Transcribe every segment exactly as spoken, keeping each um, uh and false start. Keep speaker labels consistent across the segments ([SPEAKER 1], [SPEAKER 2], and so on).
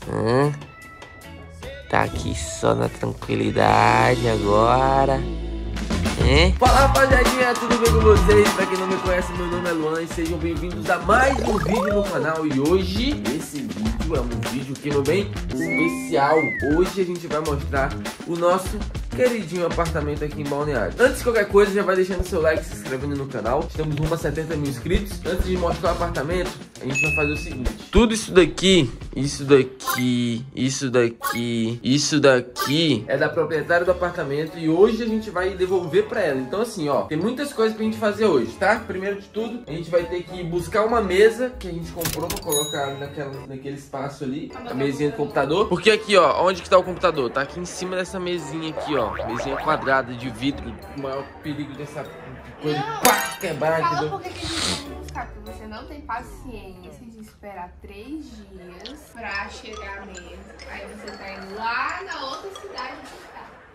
[SPEAKER 1] Hum? Tá aqui só na tranquilidade agora. É? Fala rapaziadinha, tudo bem com vocês? Pra quem não me conhece, meu nome é Luan e sejam bem-vindos a mais um vídeo no canal. E hoje, esse vídeo é um vídeo que não bem especial. Hoje a gente vai mostrar o nosso queridinho apartamento aqui em Balneário. Antes de qualquer coisa, já vai deixando seu like, se inscrevendo no canal. Estamos rumo a setenta mil inscritos. Antes de mostrar o apartamento, a gente vai fazer o seguinte: tudo isso daqui, isso daqui, isso daqui, isso daqui é da proprietária do apartamento e hoje a gente vai devolver pra ela. Então assim, ó, tem muitas coisas pra gente fazer hoje, tá? Primeiro de tudo, a gente vai ter que buscar uma mesa que a gente comprou pra colocar naquela, naquele espaço ali, a mesinha do computador. Porque aqui, ó, onde que tá o computador? Tá aqui em cima dessa mesinha aqui, ó, mesinha quadrada de vidro. O maior perigo dessa coisa de pá, quebrar,
[SPEAKER 2] fala
[SPEAKER 1] entendeu?
[SPEAKER 2] por que a gente tem que buscar, porque você não tem paciência de esperar três dias pra chegar a mesa. Aí você tá indo lá na outra cidade buscar.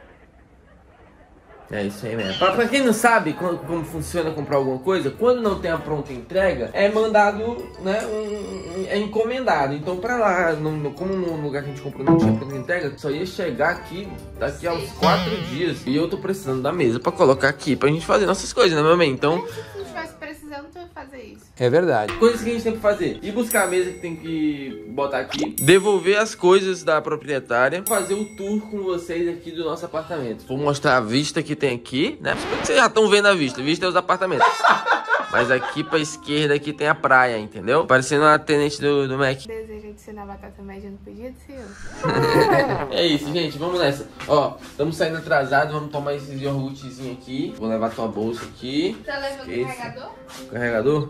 [SPEAKER 1] É isso aí mesmo. Pra, pra quem não sabe como, como funciona comprar alguma coisa, quando não tem a pronta entrega, é mandado, né, um, um, é encomendado. Então pra lá, no, como no lugar que a gente comprou não tinha pronta entrega, só ia chegar aqui daqui a uns quatro dias. E eu tô precisando da mesa pra colocar aqui, pra gente fazer nossas coisas, né, meu bem? Então...
[SPEAKER 2] Se você estivesse precisando, tu ia fazer isso.
[SPEAKER 1] É verdade. Coisas que a gente tem que fazer: ir buscar a mesa que tem que botar aqui, devolver as coisas da proprietária, fazer o tour com vocês aqui do nosso apartamento. Vou mostrar a vista que tem aqui, né? Vocês já estão vendo a vista. A vista é os apartamentos. Mas aqui pra esquerda aqui tem a praia, entendeu? Parecendo a tenente do, do Mac.
[SPEAKER 2] Desejo de ser na batata média no pedido, seu.
[SPEAKER 1] É isso, gente. Vamos nessa. Ó, estamos saindo atrasados. Vamos tomar esse iogurtezinho aqui. Vou levar tua bolsa aqui.
[SPEAKER 2] Tá levando o carregador?
[SPEAKER 1] O carregador?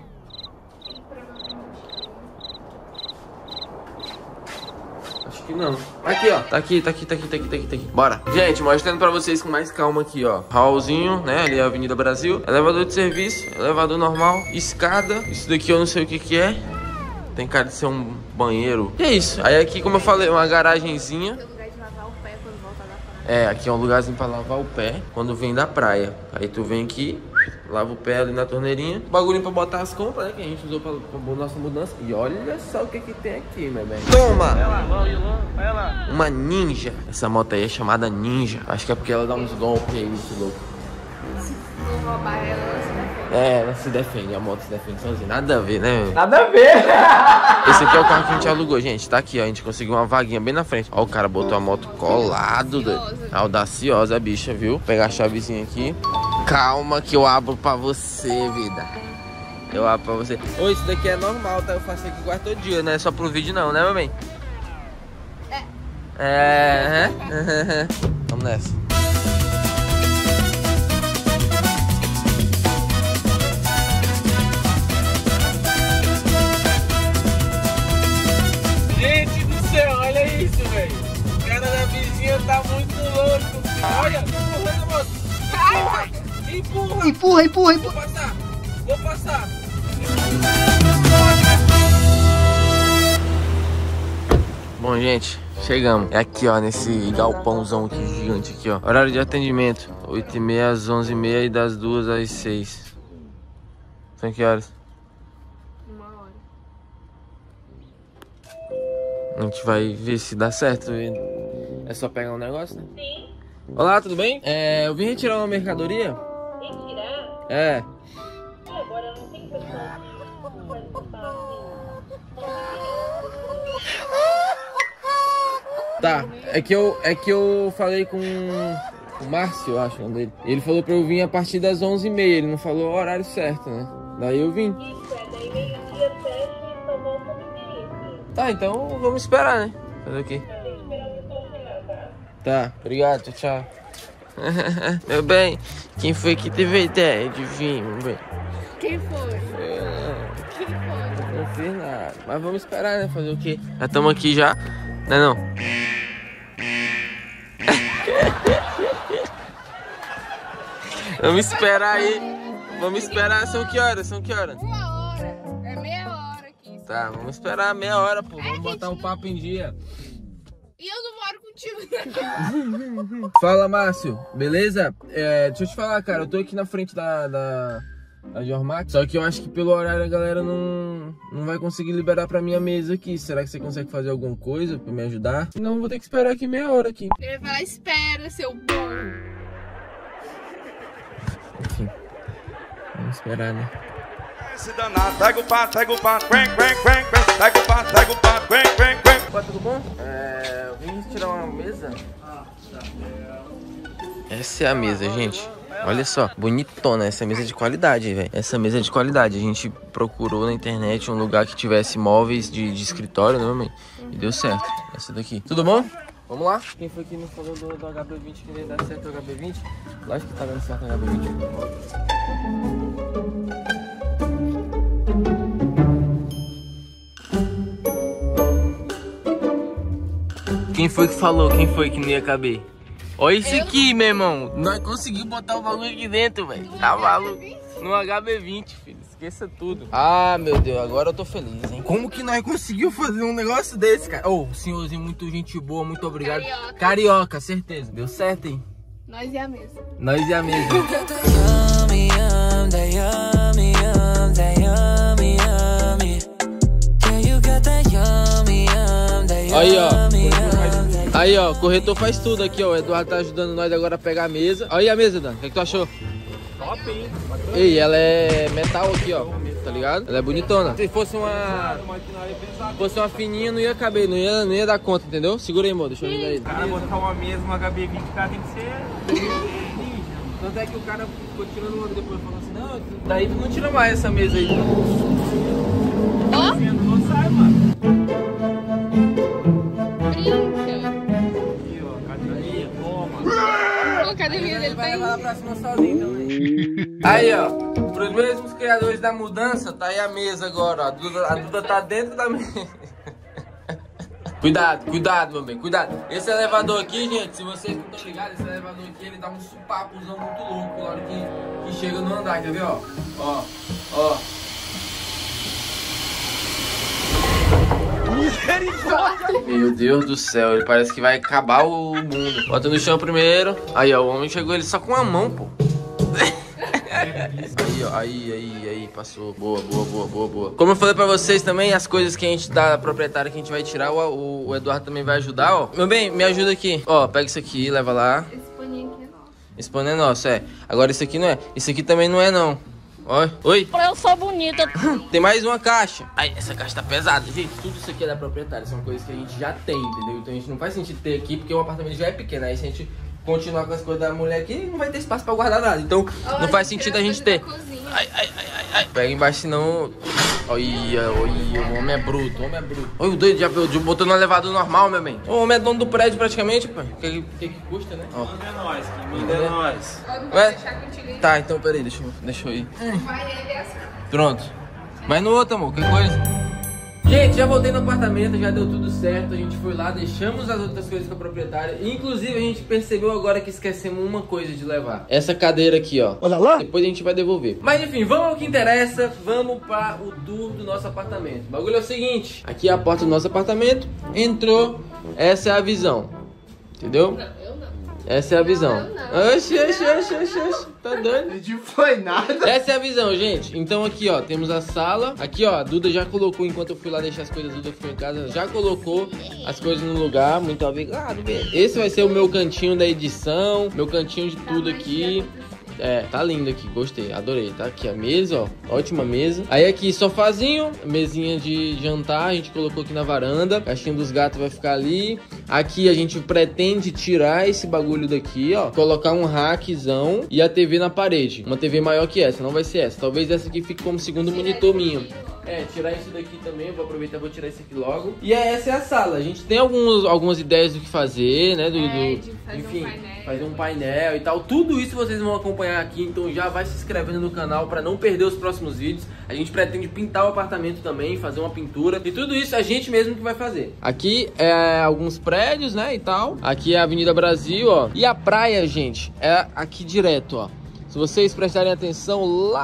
[SPEAKER 1] Acho que não. Aqui, ó. Tá aqui, tá aqui, tá aqui, tá aqui, tá aqui, tá aqui. Bora. Gente, mostrando pra vocês com mais calma aqui, ó. Hallzinho, né? Ali é a Avenida Brasil. Elevador de serviço, elevador normal, escada. Isso daqui eu não sei o que que é. Tem cara de ser um banheiro. E é isso. Aí aqui, como eu falei, uma garagenzinha.
[SPEAKER 2] Tem lugar de lavar o pé quando volta da praia.
[SPEAKER 1] É, aqui é um lugarzinho pra lavar o pé quando vem da praia. Aí tu vem aqui, lava o pé ali na torneirinha. Bagulho pra botar as compras, né? Que a gente usou pra, pra nossa mudança. E olha só o que que tem aqui, meu bem. Toma! Vai lá, vai lá. Uma Ninja. Essa moto aí é chamada Ninja. Acho que é porque ela dá uns golpes aí, muito louco.
[SPEAKER 2] Se for roubar ela, ela se defende.
[SPEAKER 1] É, ela se defende, a moto se defende sozinha. Nada a ver, né?
[SPEAKER 3] Nada a ver.
[SPEAKER 1] Esse aqui é o carro que a gente alugou, gente. Tá aqui, ó. A gente conseguiu uma vaguinha bem na frente. Ó, o cara botou a moto colado. Audaciosa, Audaciosa a bicha, viu? Vou pegar a chavezinha aqui. Calma que eu abro pra você, vida. Eu abro pra você. Ô, isso daqui é normal, tá? Eu faço aqui quase todo dia, não é só pro vídeo não, né, mamãe?
[SPEAKER 2] É.
[SPEAKER 1] É. Vamos nessa. Gente do céu, olha isso, velho. O cara da vizinha tá muito louco. Olha, empurrando a moto. Empurra, empurra.
[SPEAKER 3] Empurra, empurra, empurra.
[SPEAKER 1] Vou passar, vou passar. Bom, gente, chegamos. É aqui, ó, nesse galpãozão aqui, gigante aqui, ó. Horário de atendimento: oito e meia às onze e meia e das duas às seis. São que horas?
[SPEAKER 2] Uma hora.
[SPEAKER 1] A gente vai ver se dá certo. É só pegar um negócio, né? Sim. Olá, tudo bem? É, eu vim retirar uma mercadoria.
[SPEAKER 4] Retirar?
[SPEAKER 1] É.
[SPEAKER 4] E agora não tem pessoa que vai limpar assim.
[SPEAKER 1] Tá, é que eu, é que eu falei com o Márcio, eu acho o nome dele. Ele falou pra eu vir a partir das onze e meia. Ele não falou o horário certo, né? Daí eu vim.
[SPEAKER 4] Isso, é daí meio-dia, fecha e só volta no meio.
[SPEAKER 1] Tá, então vamos esperar, né? Fazer o quê?
[SPEAKER 4] Tem que esperar o pessoal chegar, tá?
[SPEAKER 1] Tá, obrigado, tchau, tchau. Meu bem, quem foi que teve a ideia de vir, meu bem?
[SPEAKER 2] Quem foi?
[SPEAKER 1] Eu
[SPEAKER 2] Quem foi?
[SPEAKER 1] não fiz nada. Mas vamos esperar, né? Fazer o quê? Já estamos aqui já, não é não? Vamos esperar aí. Vamos esperar, são que horas? São que horas?
[SPEAKER 2] Uma hora. É meia hora aqui.
[SPEAKER 1] Tá, vamos esperar meia hora, pô. Vamos botar o papo em dia.
[SPEAKER 2] E eu não moro contigo.
[SPEAKER 1] Fala, Márcio. Beleza? É, deixa eu te falar, cara. Eu tô aqui na frente da, da, A Jormax. Só que eu acho que pelo horário a galera não, não vai conseguir liberar pra minha mesa aqui. Será que você consegue fazer alguma coisa pra me ajudar? Não, vou ter que esperar aqui meia hora aqui.
[SPEAKER 2] Ele vai lá, espera, seu burro.
[SPEAKER 1] Enfim, vamos esperar, né?
[SPEAKER 3] Esse danado, pega o pato, pega o pato, vem, vem, vem, vem, pega o pato, pega o pato, vem, vem, vem.
[SPEAKER 1] Opa, tudo bom? É, eu vim tirar uma mesa. Essa é a mesa, gente. Olha só, bonitona, essa mesa é de qualidade, velho. Essa mesa é de qualidade. A gente procurou na internet um lugar que tivesse móveis de, de escritório, né, mamãe? E deu certo. Essa daqui. Tudo bom? Vamos lá. Quem foi que me falou do, do H B vinte que ia dar certo o H B vinte? Lógico que tá dando certo o H B vinte. Quem foi que falou? Quem foi que não ia caber? Olha isso aqui, meu irmão. Nós conseguimos botar o bagulho aqui dentro, velho. Tá maluco? No H B vinte, filho. Esqueça tudo. Ah, meu Deus. Agora eu tô feliz, hein? Como que nós conseguimos fazer um negócio desse, cara? Ô, oh, senhorzinho, muito gente boa. Muito obrigado.
[SPEAKER 2] Carioca.
[SPEAKER 1] Carioca, certeza. Deu certo, hein?
[SPEAKER 2] Nós e a mesa.
[SPEAKER 1] Nós e a mesa. Aí, ó. Aí, ó, o corretor faz tudo aqui, ó. O Eduardo tá ajudando nós agora a pegar a mesa. Olha aí a mesa, Dan. O que, é que tu achou?
[SPEAKER 3] Top, hein?
[SPEAKER 1] Ei, ela é metal aqui, ó. Tá ligado? Ela é bonitona. Se fosse uma... Se fosse uma fininha, não ia caber. Não ia, não ia dar conta, entendeu? Segura aí, amor. Deixa eu ajudar ele.
[SPEAKER 3] Cara, botar uma mesa, uma H B vinte, o cara tem que ser...
[SPEAKER 1] Tanto é que o cara ficou tirando uma depois e falou assim, não, daí tu não tira mais essa mesa aí.
[SPEAKER 2] Ó.
[SPEAKER 3] Não sai, mano.
[SPEAKER 2] A academia dele
[SPEAKER 1] vai
[SPEAKER 2] tá
[SPEAKER 1] levar lá pra cima sozinho também. Aí, ó, pros mesmos criadores da mudança, tá aí a mesa agora, ó. A Duda, a Duda tá dentro da mesa. Cuidado, cuidado, meu bem, cuidado. Esse elevador aqui, gente, se vocês não estão ligados, esse elevador aqui, ele dá um supapozão muito louco na hora que, que chega no andar, quer ver, ó? Ó, ó. Meu Deus do céu, ele parece que vai acabar o mundo. Bota no chão primeiro. Aí, ó, o homem chegou ele só com a mão, pô. Aí, ó, aí, aí, aí, passou. Boa, boa, boa, boa, boa. Como eu falei pra vocês também, as coisas que a gente dá proprietária que a gente vai tirar, o, o, o Eduardo também vai ajudar, ó. Meu bem, me ajuda aqui. Ó, pega isso aqui, leva lá.
[SPEAKER 2] Esse paninho aqui é nosso.
[SPEAKER 1] Esse pano é nosso, é. Agora isso aqui não é. Isso aqui também não é, não. Oi, oi.
[SPEAKER 4] Eu sou bonita.
[SPEAKER 1] Tem mais uma caixa. Ai, essa caixa tá pesada. Gente, tudo isso aqui é da proprietária. São coisas que a gente já tem, entendeu? Então a gente não faz sentido ter aqui porque o apartamento já é pequeno. Aí se a gente continuar com as coisas da mulher aqui, não vai ter espaço pra guardar nada. Então
[SPEAKER 2] Olha,
[SPEAKER 1] não faz sentido a gente ter. Ai, ai, ai, ai, ai. Pega embaixo, senão... Olha, olha, o homem é bruto, o homem é bruto. Olha, o doido já botou no elevador normal, meu bem. O homem é dono do prédio praticamente, pô. O que, que, que custa, né? Ó.
[SPEAKER 3] Manda é nóis, que manda é nóis.
[SPEAKER 2] Eu não vou
[SPEAKER 1] Ué?
[SPEAKER 2] deixar contigo aí.
[SPEAKER 1] Tá, então peraí, deixa eu, deixa eu ir.
[SPEAKER 2] Vai ele assim.
[SPEAKER 1] Pronto. Vai no outro, amor, que coisa. Gente, já voltei no apartamento, já deu tudo certo. A gente foi lá, deixamos as outras coisas com a proprietária. Inclusive, a gente percebeu agora que esquecemos uma coisa de levar. Essa cadeira aqui, ó. Olha lá. Depois a gente vai devolver. Mas enfim, vamos ao que interessa. Vamos para o tour do nosso apartamento. O bagulho é o seguinte. Aqui é a porta do nosso apartamento. Entrou. Essa é a visão. Entendeu?
[SPEAKER 2] Não, eu não.
[SPEAKER 1] Essa é a visão.
[SPEAKER 2] Não, não.
[SPEAKER 1] Oxi, oxi, oxi, oxi, oxi. Tá doido?
[SPEAKER 5] Não foi nada.
[SPEAKER 1] Essa é a visão, gente. Então aqui, ó, temos a sala. Aqui, ó, a Duda já colocou, enquanto eu fui lá deixar as coisas, a Duda ficou em casa, já colocou as coisas no lugar. Muito obrigado, bebê. Esse vai ser o meu cantinho da edição, meu cantinho de tudo aqui. É, tá lindo aqui, gostei, adorei. Tá aqui a mesa, ó, ótima mesa. Aí aqui, sofazinho, mesinha de jantar, a gente colocou aqui na varanda. Caixinha dos gatos vai ficar ali. Aqui a gente pretende tirar esse bagulho daqui, ó, colocar um rackzão e a T V na parede. Uma T V maior que essa, não vai ser essa. Talvez essa aqui fique como segundo monitor minha. É, tirar isso daqui também, eu vou aproveitar e vou tirar isso aqui logo. E essa é a sala, a gente tem alguns, algumas ideias do que fazer, né, do,
[SPEAKER 2] É,
[SPEAKER 1] do
[SPEAKER 2] de fazer
[SPEAKER 1] enfim,
[SPEAKER 2] um painel.
[SPEAKER 1] fazer um painel e tal. Tudo isso vocês vão acompanhar aqui, então já vai se inscrevendo no canal pra não perder os próximos vídeos. A gente pretende pintar o apartamento também, fazer uma pintura. E tudo isso a gente mesmo que vai fazer. Aqui é alguns prédios, né, e tal. Aqui é a Avenida Brasil, ó. E a praia, gente, é aqui direto, ó. Se vocês prestarem atenção,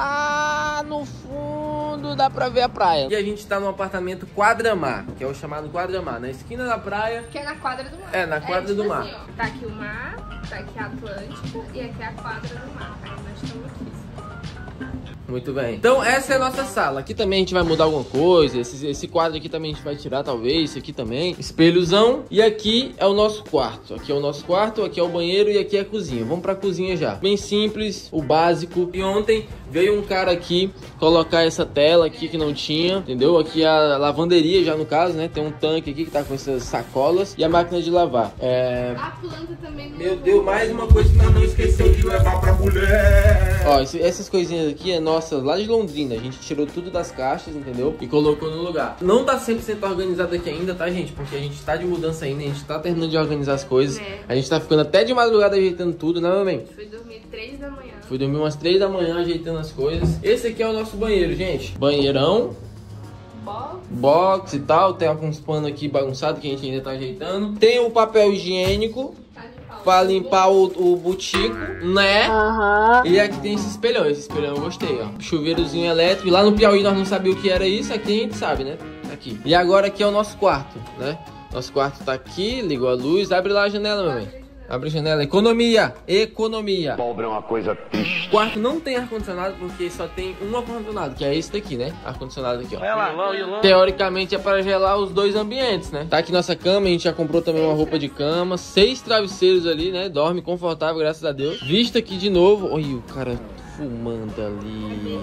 [SPEAKER 1] lá no fundo dá pra ver a praia. E a gente tá no apartamento Quadramar, que é o chamado Quadramar, na esquina da praia.
[SPEAKER 2] Que é na quadra do mar.
[SPEAKER 1] É, na quadra
[SPEAKER 2] tipo
[SPEAKER 1] do mar.
[SPEAKER 2] Assim, ó, tá aqui o mar, tá aqui a Atlântica e aqui a quadra do mar. Aí nós estamos aqui.
[SPEAKER 1] Muito bem. Então essa é a nossa sala. Aqui também a gente vai mudar alguma coisa. Esse, esse quadro aqui também a gente vai tirar, talvez. Esse aqui também. Espelhozão. E aqui é o nosso quarto. Aqui é o nosso quarto, aqui é o banheiro e aqui é a cozinha. Vamos pra cozinha já. Bem simples, o básico. E ontem veio um cara aqui colocar essa tela aqui que não tinha, entendeu? Aqui é a lavanderia já no caso, né? Tem um tanque aqui que tá com essas sacolas e a máquina de lavar. É...
[SPEAKER 2] A planta também.
[SPEAKER 1] Meu Deus, mais uma coisa que nós não esqueceu de levar pra mulher. Ó, esse, essas coisinhas aqui é nossa, lá de Londrina. A gente tirou tudo das caixas, entendeu? E colocou no lugar. Não tá cem por cento organizado aqui ainda, tá, gente? Porque a gente tá de mudança ainda, a gente tá terminando de organizar as coisas. É. A gente tá ficando até de madrugada ajeitando tudo, né, mamãe?
[SPEAKER 2] Fui dormir três da manhã.
[SPEAKER 1] Fui dormir umas três da manhã ajeitando as coisas. Esse aqui é o nosso banheiro, gente. Banheirão.
[SPEAKER 2] Box.
[SPEAKER 1] Box e tal. Tem alguns panos aqui bagunçados que a gente ainda tá ajeitando. Tem o papel higiênico pra limpar o, o butico, né?
[SPEAKER 4] Aham.
[SPEAKER 1] E aqui tem esse espelhão. Esse espelhão eu gostei, ó. Chuveirozinho elétrico. Lá no Piauí nós não sabíamos o que era isso. Aqui a gente sabe, né? Aqui. E agora aqui é o nosso quarto, né? Nosso quarto tá aqui. Ligou a luz. Abre lá a janela, mamãe. Abre a janela. Economia. Economia.
[SPEAKER 5] Pobre é uma coisa triste.
[SPEAKER 1] O quarto não tem ar-condicionado porque só tem um ar-condicionado, que é esse daqui, né? Ar-condicionado aqui, ó. Teoricamente é para gelar os dois ambientes, né? Tá aqui nossa cama. A gente já comprou também uma roupa de cama. Seis travesseiros ali, né? Dorme confortável, graças a Deus. Vista aqui de novo. Olha o cara fumando ali.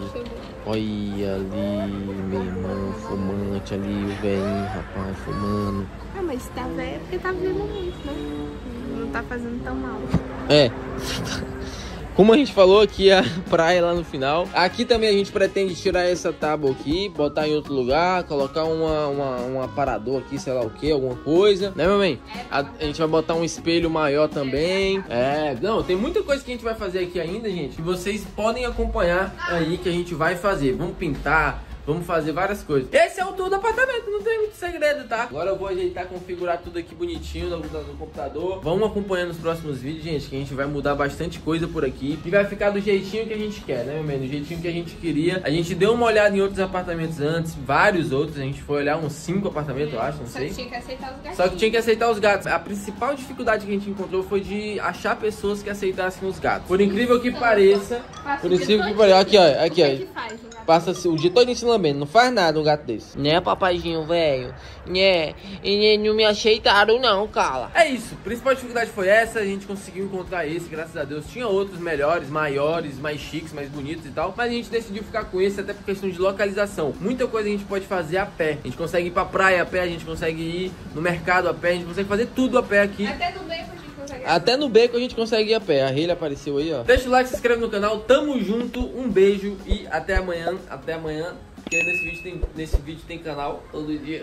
[SPEAKER 1] Olha ali, meu irmão, fumante ali. O velhinho, rapaz, fumando.
[SPEAKER 2] Ah, mas tá velho é porque tá vivendo muito, né? Não tá fazendo tão mal.
[SPEAKER 1] É. Como a gente falou, aqui é a praia lá no final. Aqui também a gente pretende tirar essa tábua aqui, botar em outro lugar, colocar uma, uma, um aparador aqui, sei lá o que, alguma coisa. Né, mamãe? A, a gente vai botar um espelho maior também. É, não, tem muita coisa que a gente vai fazer aqui ainda, gente. Que vocês podem acompanhar aí que a gente vai fazer. Vamos pintar. Vamos fazer várias coisas. Esse é o tour do apartamento, não tem muito segredo, tá? Agora eu vou ajeitar, configurar tudo aqui bonitinho no, no computador. Vamos acompanhando os próximos vídeos, gente, que a gente vai mudar bastante coisa por aqui. E vai ficar do jeitinho que a gente quer, né, meu bem? Do jeitinho que a gente queria. A gente deu uma olhada em outros apartamentos antes, vários outros. A gente foi olhar uns cinco apartamentos, eu acho, não sei.
[SPEAKER 2] Só que tinha que aceitar os gatos.
[SPEAKER 1] Só que tinha que aceitar os gatos. A principal dificuldade que a gente encontrou foi de achar pessoas que aceitassem os gatos. Por incrível que pareça... Por incrível que pareça... Aqui, ó, aqui, ó. Passa o dia todo se lambendo, não faz nada um gato desse. Né, papaizinho, velho? Né? E não me aceitaram não, cala. É isso, a principal dificuldade foi essa. A gente conseguiu encontrar esse, graças a Deus. Tinha outros melhores, maiores, mais chiques, mais bonitos e tal, mas a gente decidiu ficar com esse até por questão de localização. Muita coisa a gente pode fazer a pé. A gente consegue ir pra praia a pé, a gente consegue ir no mercado a pé, a gente consegue fazer tudo a pé aqui.
[SPEAKER 2] Até no beco a gente consegue.
[SPEAKER 1] Até no beco a gente consegue ir a pé. A Reila apareceu aí, ó. Deixa o like, se inscreve no canal. Tamo junto, um beijo e até amanhã. Até amanhã. Porque nesse vídeo tem, nesse vídeo tem canal todo dia.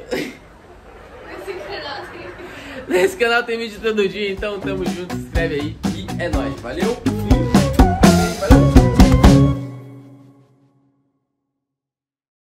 [SPEAKER 2] Nesse canal tem...
[SPEAKER 1] Nesse canal tem vídeo todo dia, então tamo junto, se inscreve aí e é nóis, valeu!